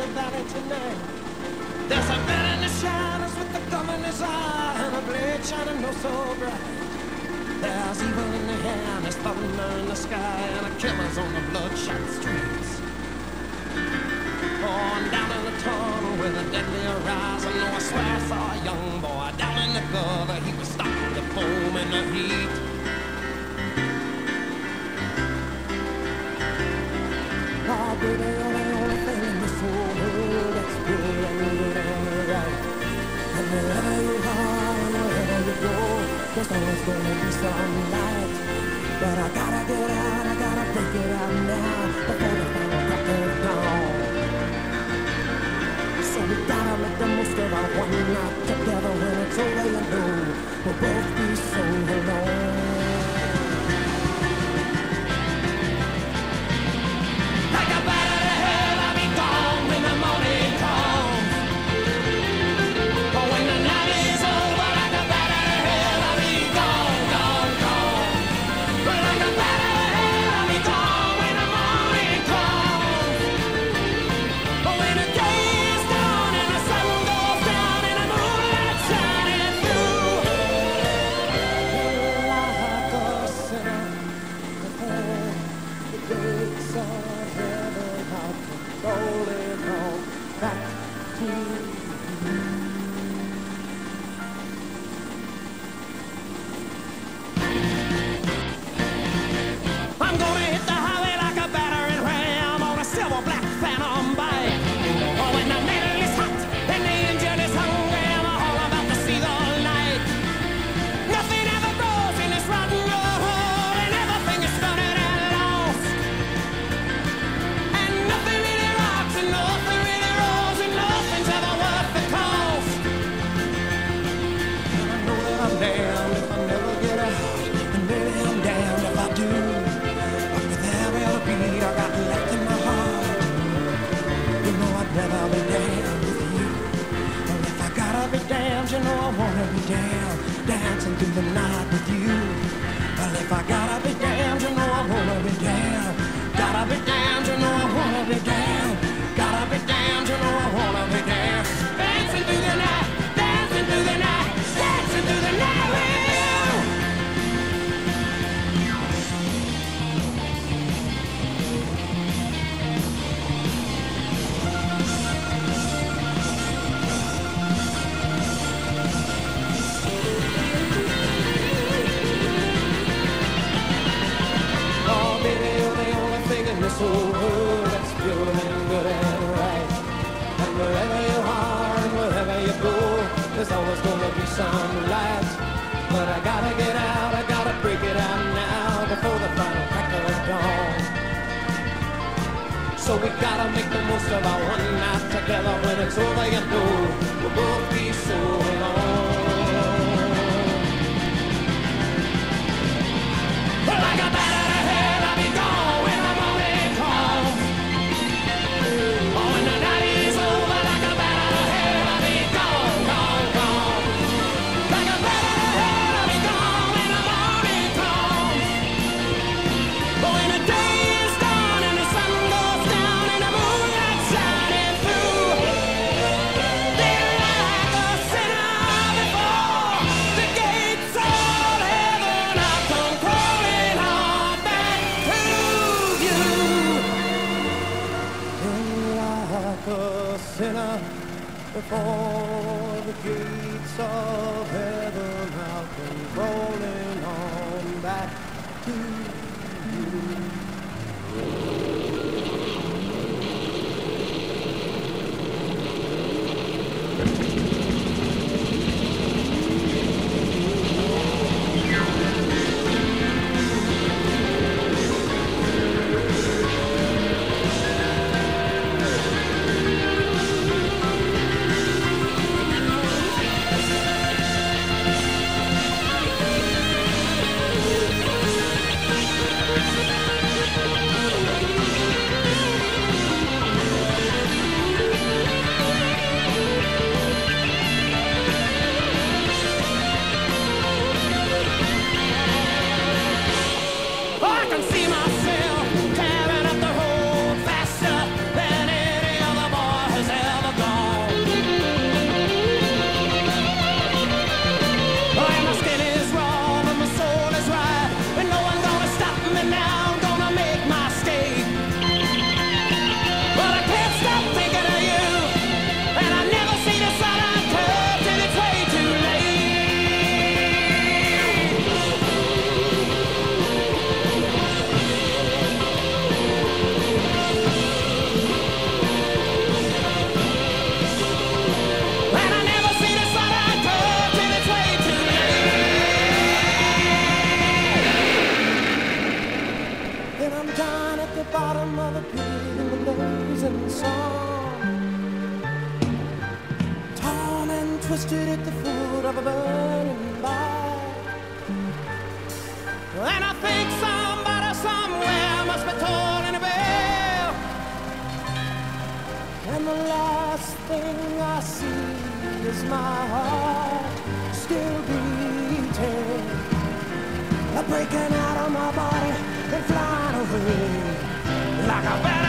the valley tonight. There's a man in the shadows with the gum in his eye and a blade shining oh so bright. There's evil in the air and there's thunder in the sky and a killer's on the bloodshot streets. Oh, I'm down in the tunnel with a deadly horizon. Oh, I swear I saw a young boy down in the gutter. He was stopping the foam in the heat. Oh, baby, you're the only thing in this whole world that's good and right. And wherever you are and wherever you go, there's always gonna be some light. But I gotta get out, I gotta break it out now before the final crack of dawn. So we gotta make the most of our one night together. When it's over, you know we'll both be so alone. Like a bat out of hell, I'll be gone when the morning comes. But when the night is over, like a bat out of hell, I'll be gone, gone, gone. But like a bat out of hell, I'll be gone when the morning comes. But when the day is done and the sun goes down and the moonlight shining through, like a sinner, the gates of heaven out rolling on back to you. I'm gonna hit the highway like a battering ram on a silver black phantom bike. Oh, when the metal is hot and the engine is hungry, I'm all about to see the light. Nothing ever grows in this rotten road, and everything is stunted and lost. And nothing really rocks, and nothing really rolls, and nothing's ever worth the cost. And I know that I'm damned if I never get out, and maybe I'm damned if I do. But with every other beat I got left in my heart, you know I'd rather be damned with you. Well, if I gotta be damned, you know I wanna be damned, dancing through the night with you. Well, if I gotta be damned, you know I wanna be damned. Gotta be damned, you know I wanna be damned. Gotta be damned, you know I wanna be damned. Dancing through the night, dancing through the night, dancing through the night with you. Oh, baby, you're the only thing in this whole world that's pure and good and right. And wherever you are and wherever you go, there's always gonna be some light. But I gotta get out, I gotta break it out now before the final crack of dawn. So we gotta make the most of our one night together. When it's over, you know we'll both be so alone. But like a bat out of hell, I'll be gone when the morning comes. Oh, when the night is over, like a bat out of hell, I'll be gone, gone, gone. Like a bat out of hell, I'll be gone when the morning comes. But when the day is done and the sun goes down and the moonlight shining through, they're like a sinner before the gates of heaven. I come crawling on back to you. Like a sinner before the gates of heaven, I'll come crawling on back to you. down at the bottom of a pit in the blazing sun, torn and twisted at the foot of a burning bar. And I think somebody somewhere must be tolling a bell, and the last thing I see is my heart still beating, breaking out of my body and flying away like a bat.